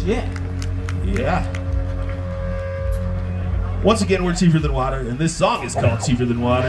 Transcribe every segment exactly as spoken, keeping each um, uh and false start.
shit. Yeah. Once again, we're Cheaper Than Water, and this song is called Cheaper Than Water.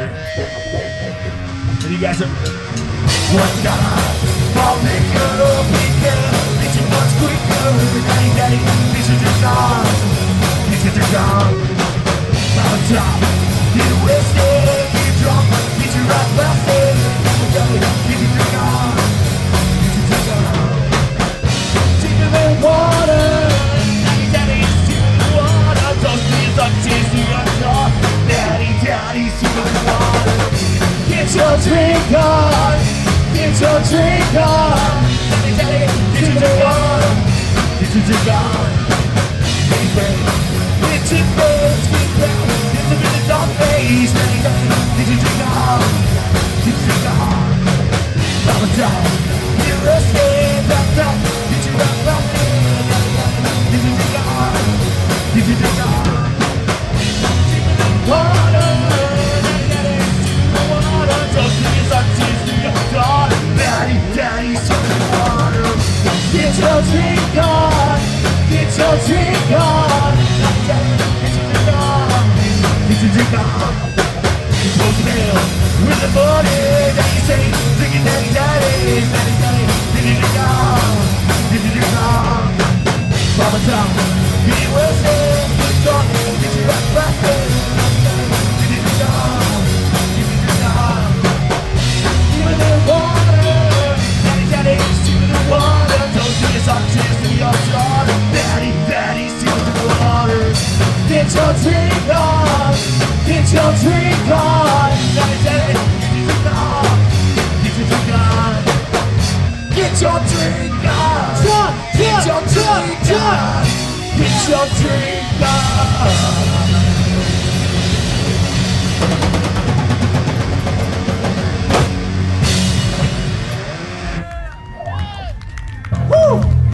And you guys are... One guy, I'll make it up, make it up, make it much quicker. Daddy, daddy, pieces are gone, pieces are gone. On top, get wasted, get drunk, get your right blasted. Daddy, daddy, pieces are gone, pieces are gone. Cheaper than water, daddy, daddy, cheaper than water. Those things are tasty on top. Daddy, daddy, cheaper than water. Get your drink on. Get your drink on. Daddy, daddy, get your drink on. Get your drink on. Get your face, get down. Get some in the dark face. Daddy, daddy, get your drink on. Get your drink on. Mama down. Get rusted, back down. Get your rock busted. Daddy, daddy, get your drink on. Get your drink on. Cheaper than water. Daddy, daddy, cheaper than water. Those things are tasty. God, daddy, daddy, something water. Get your drink on, get your drink on. Daddy, daddy, get your drink on, get your drink on. You're supposed to mail with the money. Daddy say, drink it, daddy, daddy, daddy, daddy, get your drink on, get your drink on. Mama down, get your wasted, get your drunk, get your rock busted. Daddy, daddy, get your drink on, get your drink on. Cheaper than water, daddy, daddy, cheaper than water. Those things are tasty on top. Daddy, daddy, cheaper than water. Get your drink on, get your drink on. Daddy, daddy, get your drink on, get your drink on. Get your drink on, get your drink on, get your drink on.